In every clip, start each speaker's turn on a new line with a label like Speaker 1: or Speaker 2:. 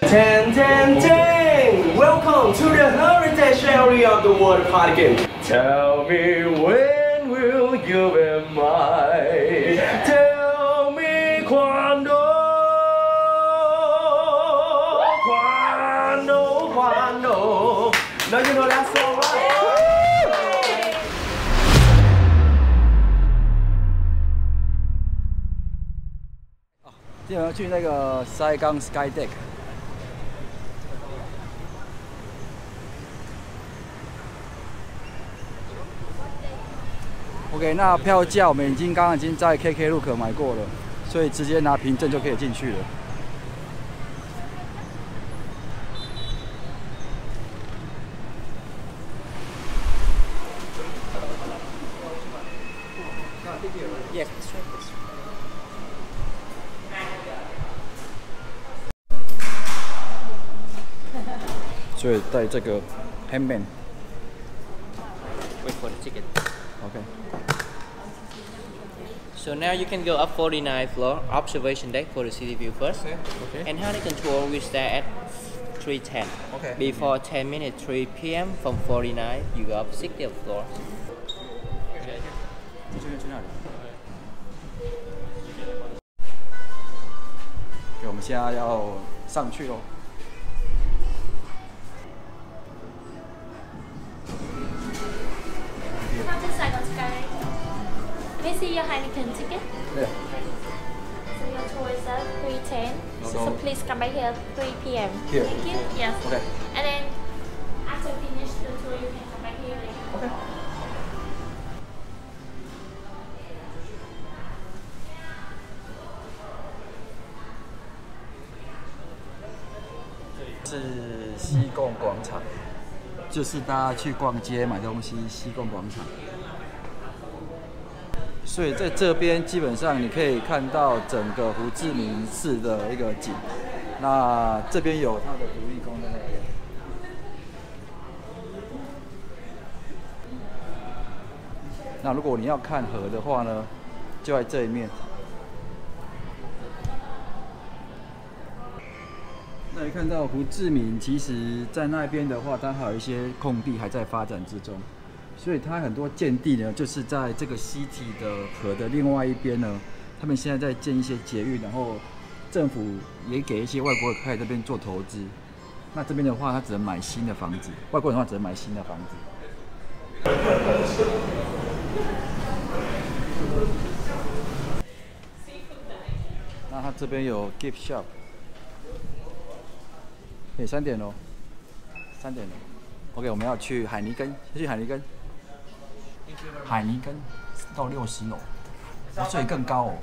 Speaker 1: Dang, dang, dang! Welcome to the heritage area of the World of Heineken. Tell me when will you be mine? Tell me quando, quando, quando. Now you know that song, right?
Speaker 2: 今天要去那个 Saigon Skydeck。 OK， 那票价我们刚刚已经在 KK Look 买过了，所以直接拿凭证就可以进去了。Yes， 所以带这个 handbag。
Speaker 3: Wait for the ticket.
Speaker 2: OK.
Speaker 3: So now you can go up 49th floor, observation deck for the city view first.
Speaker 2: Okay.
Speaker 3: And Heineken tour will start at 3:10.
Speaker 2: Okay.
Speaker 3: Before 10 minutes, 3 p.m. from 49, you go up 60th floor.
Speaker 2: 去哪里？我们现在要上去喽。
Speaker 4: Welcome to Saigon Skydeck. May I see your Heineken ticket?
Speaker 2: Yeah.
Speaker 4: So your tour is at 3:10. So please come back here at 3 p.m.
Speaker 2: Here.
Speaker 4: Thank you. Yes.
Speaker 2: Okay.
Speaker 4: And then after finish the tour, you can come back here again.
Speaker 2: Okay. 是西贡广场，就是大家去逛街买东西，西贡广场。所以在这边基本上你可以看到整个胡志明市的一个景。那这边有它的独立宫在那边。那如果你要看河的话呢，就在这一面。 那你看到胡志明，其实在那边的话，它还有一些空地还在发展之中，所以它很多建地呢，就是在这个西体的河的另外一边呢，他们现在在建一些捷运，然后政府也给一些外国人开始这边做投资。那这边的话，他只能买新的房子，外国人的话只能买新的房子。那它这边有 gift shop。 哎，3点喽，3点了。OK， 我们要去海尼根，先去海尼根。海尼根到60楼，这里更高哦。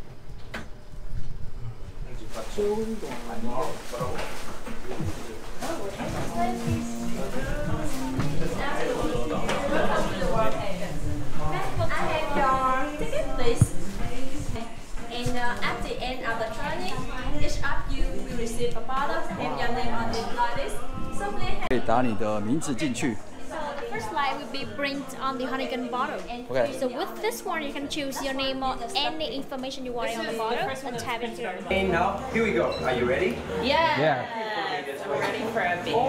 Speaker 4: And at the end of the journey, each of you will receive a bottle and your name on the list. So please.
Speaker 2: 可以打你的名字进去。
Speaker 4: So the first line will be printed on the Heineken bottle.
Speaker 2: Okay.
Speaker 4: So with this one, you can choose your name or any information you want on the bottle and tap it here.
Speaker 1: And now, here we go. Are you ready?
Speaker 4: Yeah.
Speaker 3: We're ready for a bit.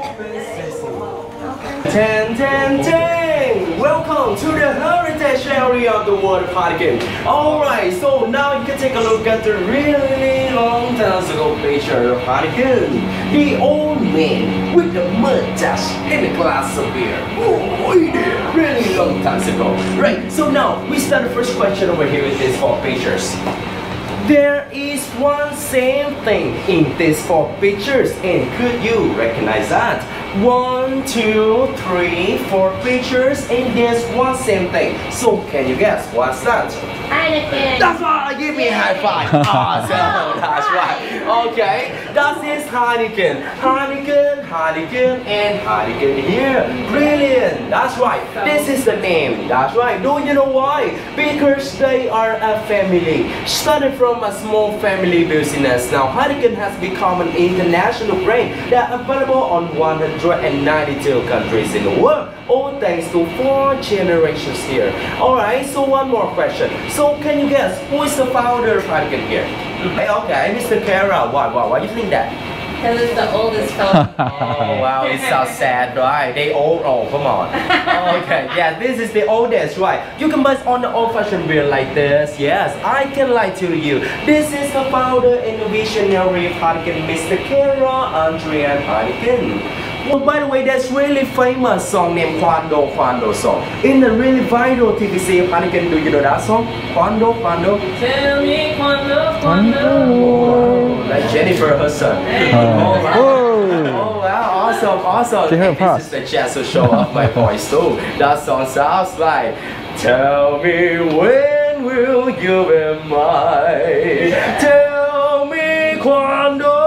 Speaker 1: Dang, dang, dang! Welcome to the heritage area of the World of Heineken. Alright, so now you can take a look at the really long time ago picture of Heineken. The old man with the mustache and a glass of beer. Oh, yeah, really long time ago. Right, so now we start the first question over here with these 4 pictures. There is one same thing in these 4 pictures, and could you recognize that? 1, 2, 3, 4 pictures, and there's one same thing. So can you guess what's that?
Speaker 4: Heineken.
Speaker 1: That's right. Give me a high five. Awesome. That's right. Okay. That is Heineken. Heineken, Heineken, and Heineken here. Brilliant. That's right. This is the name. That's right. Do you know why? Because they are a family. Started from a small family business. Now Heineken has become an international brand that is available on 192 countries in the world. All thanks to 4 generations here. Alright, so one more question. So can you guess who is the founder of Heineken here? Okay, Mr. Kara. Why do you think that?
Speaker 4: Because it's the oldest phone.
Speaker 1: Oh wow, it's so sad, right? They all, oh come on. Okay, yeah, this is the oldest, right? You can buy on the old-fashioned beer like this. Yes, I can lie to you. This is the founder and visionary of Heineken, Mr. Kara Andrea Heineken. Well, by the way, that's really famous song named Quando Quando song. In the really viral TV series Heineken, do you know that song? Quando Quando. Tell me Quando Quando. Like Jennifer Hudson. Oh wow, awesome, awesome. This is the chance to show off my voice too. That song sounds like, tell me when will you be mine? Tell me quando.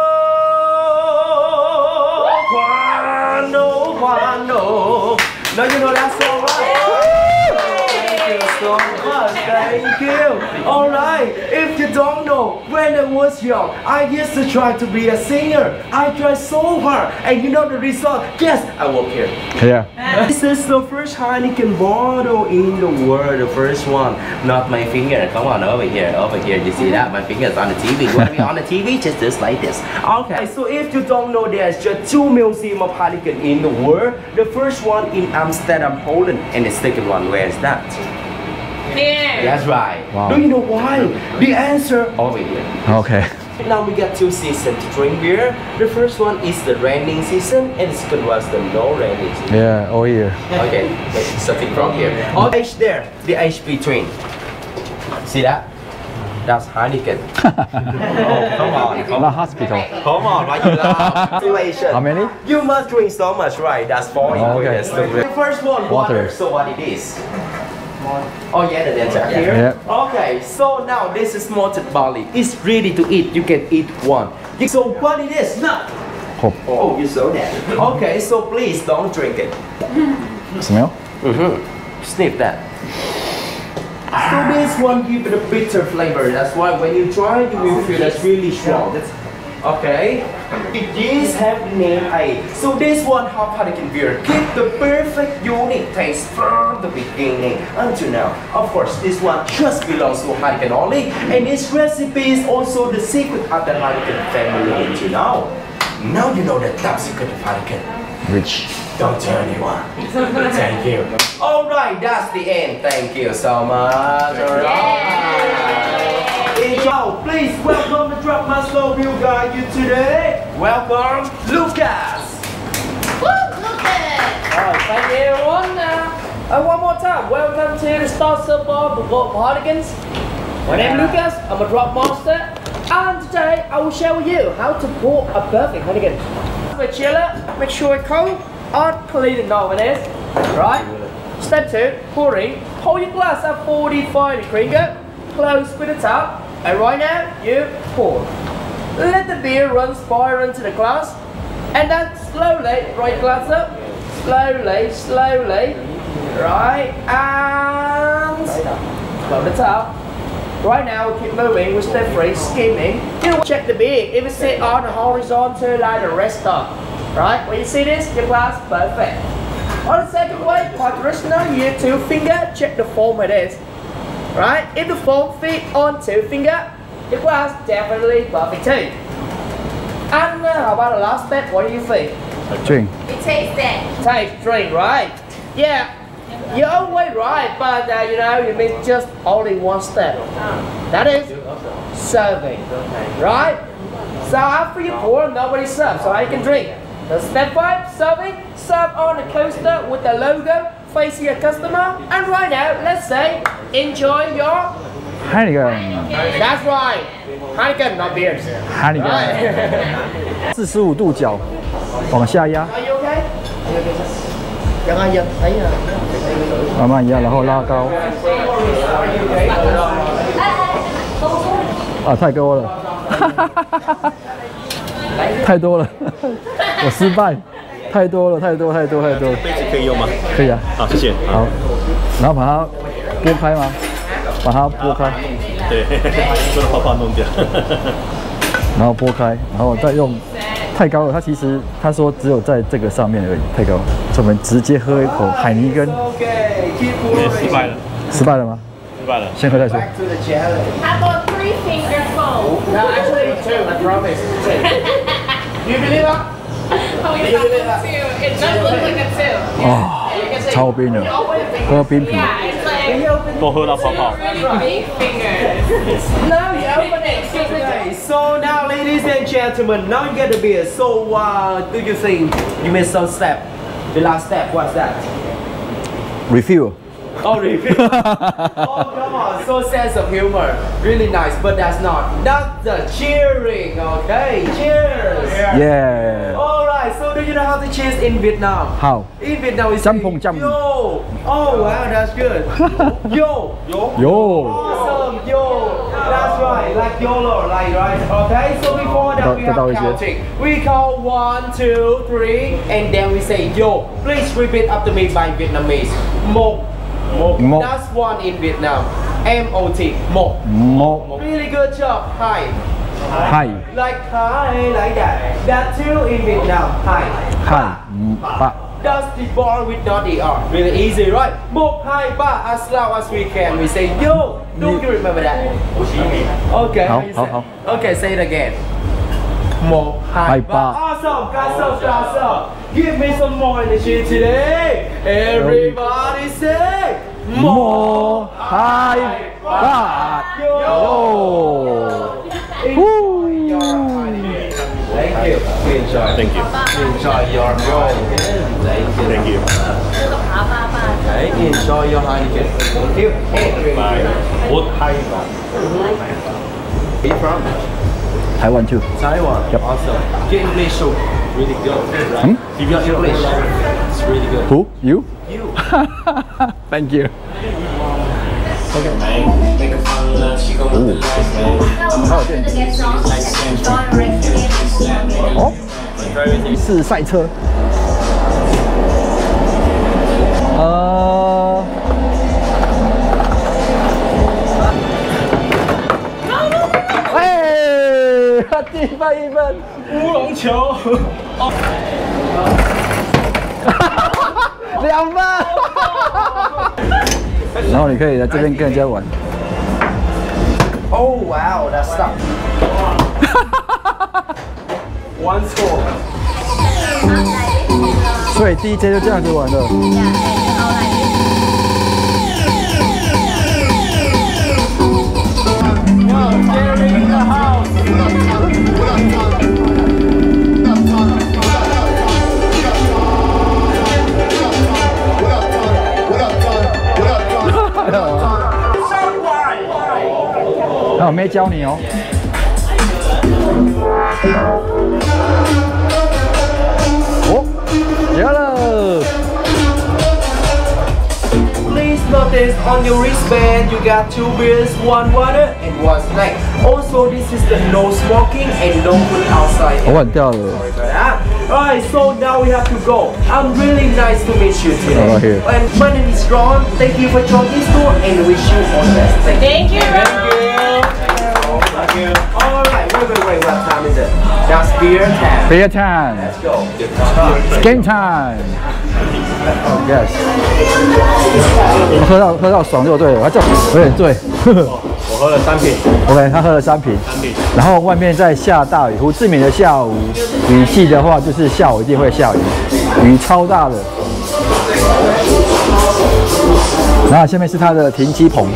Speaker 1: Now you know that song, right? Thank you so much, thank you. Alright, if you don't know, when I was young, I used to try to be a singer. I tried so hard, and you know the result? Yes, I walk here.
Speaker 2: Yeah.
Speaker 1: This is the first Heineken bottle in the world, the first one. Not my finger, come on, over here, you see that? My finger's on the TV. You want to be on the TV? Just like this. Okay, so if you don't know, there's just 2 museums of Heineken in the world. The first one in Amsterdam, Poland, and the second one, where is that?
Speaker 4: Here.
Speaker 1: That's right.
Speaker 2: Wow.
Speaker 1: Do you know why? The answer over here.
Speaker 2: Okay.
Speaker 1: Now we got 2 seasons to drink beer. The first one is the raining season, and the second was the no raining season.
Speaker 2: Yeah, all year.
Speaker 1: Okay, something from here. On the edge there, the edge between. See that? That's Heineken. Oh, come on, come
Speaker 2: La
Speaker 1: on.
Speaker 2: hospital.
Speaker 1: Come on, why you laugh? Situation.
Speaker 2: How many?
Speaker 1: You must drink so much, right? That's 4 ingredients.
Speaker 2: Okay.
Speaker 1: The first one, water. So what it is? Oh yeah, the dancer here.
Speaker 2: Yeah.
Speaker 1: Okay, so now this is malted barley. It's ready to eat. You can eat one. So what it is? Nut. Oh, you saw that. Okay, so please don't drink it.
Speaker 2: Smell?
Speaker 1: Sniff that. So this one gives it a bitter flavor. That's why when you try it, you will feel that's really strong. Okay. These have the name A. So this one half Heineken beer. Keep the perfect unique taste from the beginning until now. Of course, this one just belongs to Heineken only, and this recipe is also the secret of the Heineken family until now. Now you know the top secret of Heineken.
Speaker 2: Rich.
Speaker 1: Don't tell anyone. Thank you. Alright, that's the end. Thank you so much. Alright. Please welcome the Drop Master View Guide you today. Welcome, Lucas.
Speaker 4: Woo, Lucas!
Speaker 3: Alright, thank you everyone. One more time, welcome to the Star Bar of World of Heinekens. My name is Lucas, I'm a drop master, and today I will share with you how to pour a perfect Heineken. My chiller, make sure it's cold and clean it now it is. Right? Step 2, pouring. Hold your glass at 45 degrees, close with the top, and right now you pour. Let the beer run spire into the glass, and then slowly right glass up, slowly, right, and close the top. Right now we keep moving with step 3, skimming. You check the beer, if it's sit on the horizontal like the rest of. Right, when you see this, your glass perfect. On the second way, quite traditional, you use 2 fingers, check the foam it is. Right, if the foam fit on 2 fingers, your glass definitely perfect too. And how about the last step, what do you think?
Speaker 2: Drink.
Speaker 4: It tastes it.
Speaker 3: Taste, drink, right? Yeah, you're always right, but you know, you mean just only one step. That is serving, right? So after you pour, nobody serves, so I can drink. So step 5, serving, serve on the coaster with the logo facing a customer. And right now, let's say, enjoy your
Speaker 2: Heineken.
Speaker 3: That's right. Heineken, not beers.
Speaker 2: Heineken. 45度角，往下压，
Speaker 3: Are you okay? Chẳng ai giật thấy à?
Speaker 2: 慢慢压，然后拉高。啊，太高了，太多了，我失败，太多了。
Speaker 5: 杯子可以用吗？
Speaker 2: 可以啊。
Speaker 5: 好，谢谢。
Speaker 2: 好，然后把它拨开吗？把它拨开。
Speaker 5: 对，不能把弄掉。
Speaker 2: 然后拨开，然后再用。太高了，它其实他说只有在这个上面而已，太高了。所以我们直接喝一口海尼根。
Speaker 5: 失败了。
Speaker 2: 失败了吗？
Speaker 5: 失败了。
Speaker 2: 先喝再说。
Speaker 4: How about 3 finger foam?
Speaker 3: No, actually 2, I promise. 2. you believe that?
Speaker 4: How you
Speaker 3: You believe that?
Speaker 4: It does look like a two.
Speaker 2: 哦，超冰的，喝冰啤。
Speaker 4: Yeah, it's like
Speaker 5: 多喝到泡泡。
Speaker 4: really big fingers.
Speaker 3: Now you open it.
Speaker 1: Okay, so now, ladies and gentlemen, now you get the beer. So, do you think you missed some step? The last step, what's that?
Speaker 2: Refill。
Speaker 1: Oh, repeat. Oh, come on. So sense of humor. Really nice, but that's not the cheering. Okay, cheers.
Speaker 2: Yeah.
Speaker 1: Alright, so do you know how to cheers in Vietnam?
Speaker 2: How?
Speaker 1: In Vietnam, we say
Speaker 2: Jump, jump.
Speaker 1: yo. Oh, wow, that's good. Yo.
Speaker 2: Yo.
Speaker 1: Awesome, yo. That's right, like YOLO, like right. Okay, so before that we have counting. We count 1, 2, 3, and then we say yo. Please repeat after me by Vietnamese. Một.
Speaker 2: Một.
Speaker 1: That's one in Vietnam. M-O-T. Một.
Speaker 2: Một.
Speaker 1: Really good job. Hi.
Speaker 2: Hi.
Speaker 1: Like hi, like that. That two in Vietnam. Hi.
Speaker 2: Hi. Ba.
Speaker 1: That's the bar with not the R. Really easy, right? Một, hai, ba. As loud as we can. We say yo. Do you remember that? Okay.
Speaker 2: How,
Speaker 1: how you
Speaker 2: how,
Speaker 1: say?
Speaker 2: how?
Speaker 1: Okay, say it again. Một, hai,
Speaker 2: Hai,
Speaker 1: ba.
Speaker 2: ba.
Speaker 1: Awesome. Give me some more energy today. Everybody say
Speaker 2: Một, hai, ba. Yo.
Speaker 1: Enjoy your Heineken. Thank you. Enjoy.
Speaker 5: Thank you.
Speaker 1: Enjoy your Heineken.
Speaker 5: Thank you.
Speaker 1: Okay, enjoy your Heineken. Thank you.
Speaker 5: Bye. What high?
Speaker 1: Where you from?
Speaker 2: Taiwan too.
Speaker 1: Taiwan.
Speaker 2: Yep.
Speaker 1: Awesome. Your English so really good. Right?
Speaker 2: Hmm?
Speaker 1: Your English is really good.
Speaker 2: Who? You?
Speaker 1: You.
Speaker 2: Thank you. 哦，是赛车。哎，第1分，
Speaker 5: 乌龙球。
Speaker 2: 2分。然后你可以在这边跟人家玩。
Speaker 1: Oh wow, that's stuck. One score.
Speaker 2: 所以第一阶就这样子玩了。
Speaker 1: Jerry in the house.
Speaker 2: 那我没教你哦。哦，结了。
Speaker 1: Please notice on your wristband you got 2 beers, 1 water, and 1 snack. Also, this is the no smoking and no food outside.
Speaker 2: 我碗掉了。
Speaker 1: Alright, so now we have to go. I'm really nice to meet you today.
Speaker 2: Oh, here.
Speaker 1: And my name is Ron. Thank you for joining this tour and wish you all the best.
Speaker 4: Thank you.
Speaker 1: Thank you. Alright, wait. What time is it? That's beer time.
Speaker 2: Beer time.
Speaker 1: Let's go.
Speaker 2: Game time. Yes. 我喝到爽就对了，我还叫有点醉。
Speaker 5: 我喝了3瓶。
Speaker 2: OK， 他喝了3瓶。然后外面在下大雨，胡志明的下午雨季的话，就是下午一定会下雨，雨超大的。然后下面是它的停机棚，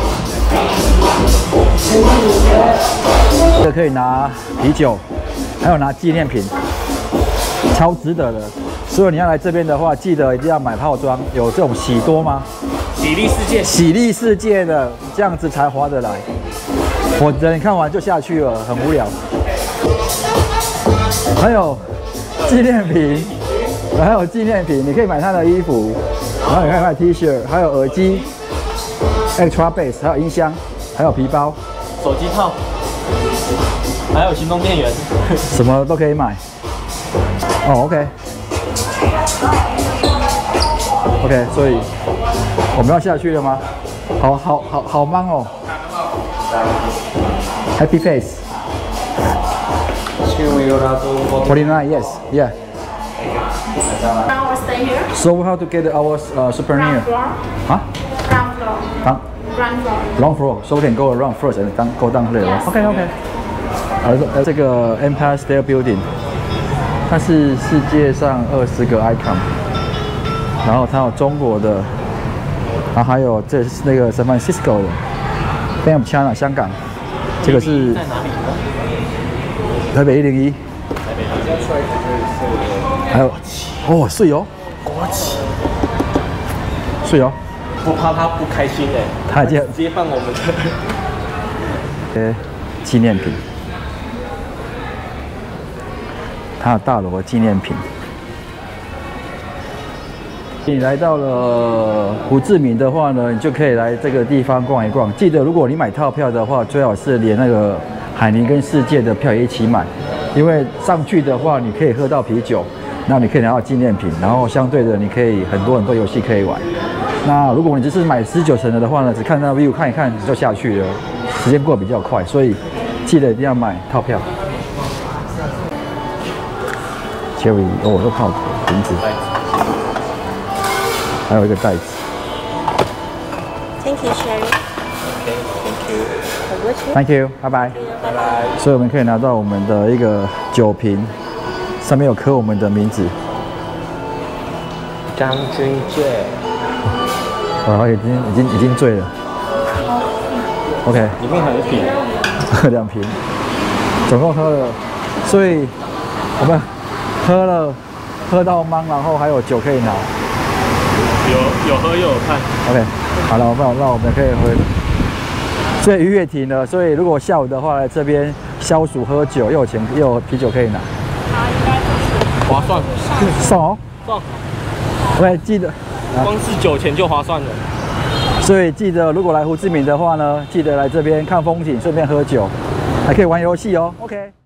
Speaker 2: 这个可以拿啤酒，还有拿纪念品，超值得的。所以你要来这边的话，记得一定要买套装，有这种喜多吗？
Speaker 5: 喜力世界。
Speaker 2: 喜力世界的，这样子才划得来。我等看完就下去了，很无聊。还有纪念品，你可以买他的衣服，然后你可以买 T 恤，还有耳机 ，extra bass， 还有音箱，还有皮包，
Speaker 5: 手机套，还有行动电源，
Speaker 2: 什么都可以买。哦 ，OK， 所以我们要下去了吗？好忙哦。Happy face.
Speaker 1: Can we go down to
Speaker 2: 49, yes, yeah.
Speaker 4: Now we stay here.
Speaker 2: So we have to get our souvenir.
Speaker 4: Ground floor.
Speaker 2: Huh?
Speaker 4: Ground floor.
Speaker 2: Huh?
Speaker 4: Ground floor.
Speaker 2: Ground floor. So we can go around first and then go down there.
Speaker 4: Yes.
Speaker 2: Okay. 这个 Empire State Building 它是世界上20个 icon， 然后它有中国的，然后还有这是那个 San Francisco 的 ，Bank of China 香港，这个是
Speaker 5: 在哪里呢？
Speaker 2: 台北101，还有哦碎哦，
Speaker 5: 国旗，
Speaker 2: 碎哦，
Speaker 5: 不怕他不开心哎，
Speaker 2: 他已经
Speaker 5: 直接放我们的
Speaker 2: 纪念品。它有大楼的纪念品。你来到了胡志明的话呢，你就可以来这个地方逛一逛。记得，如果你买套票的话，最好是连那个海尼跟世界的票也一起买，因为上去的话，你可以喝到啤酒，那你可以拿到纪念品，然后相对的，你可以很多游戏可以玩。那如果你只是买19层的话呢，只看到 view 看一看就下去了，时间过得比较快，所以记得一定要买套票。Cherry， 哦，都靠瓶子，还有一个袋子。
Speaker 6: Thank you, Sherry.
Speaker 2: Thank you， 拜拜。
Speaker 5: 拜拜。
Speaker 2: 所以我们可以拿到我们的一个酒瓶，上面有刻我们的名字。
Speaker 5: 张君健。
Speaker 2: 哦，已经醉了。OK。
Speaker 5: 里面还有一瓶。
Speaker 2: 2瓶，总共喝了，所以我们喝到懵，然后还有酒可以拿。
Speaker 5: 有喝又有看。
Speaker 2: OK， 好了，那我们可以喝。所以渔业停了，所以如果下午的话来这边消暑喝酒，又有钱又有啤酒可以拿。
Speaker 5: 划算。
Speaker 2: 爽哦。
Speaker 5: 爽。
Speaker 2: OK， 记得。
Speaker 5: 光是酒钱就划算了。
Speaker 2: 所以记得，如果来胡志明的话呢，记得来这边看风景，顺便喝酒，还可以玩游戏哦。OK。